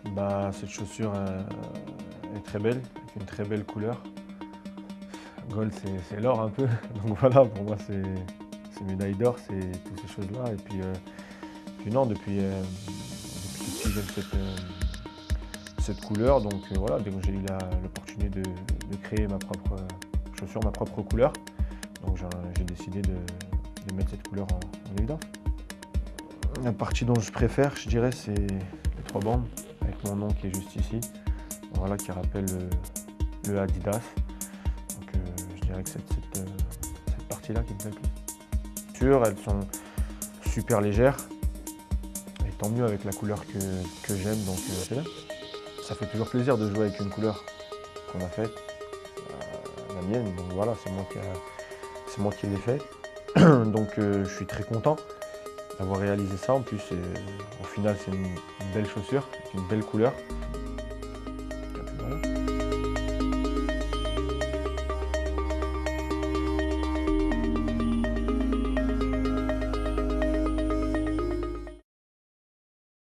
Bah, cette chaussure est très belle, avec une très belle couleur. Gold, c'est l'or un peu. Donc voilà, pour moi, c'est médaille d'or, c'est toutes ces choses-là. Et puis non, depuis tout petit, j'aime cette couleur. Donc voilà, dès que j'ai eu l'opportunité de créer ma propre chaussure, ma propre couleur, donc j'ai décidé de mettre cette couleur en évidence. La partie dont je préfère, je dirais, c'est les trois bandes, avec mon nom qui est juste ici, voilà, qui rappelle le Adidas. Donc je dirais que cette partie-là qui me plaît le plus. Sûr, elles sont super légères, et tant mieux avec la couleur que j'aime, donc c'est bien. Ça fait toujours plaisir de jouer avec une couleur qu'on a faite, la mienne, donc voilà, c'est moi qui l'ai fait. Donc je suis très content d'avoir réalisé ça. En plus, au final, c'est une belle chaussure, une belle couleur.